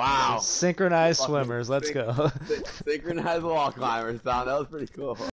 Wow. Synchronized Fucking swimmers. Let's go. Synchronized wall climbers, Tom. That was pretty cool.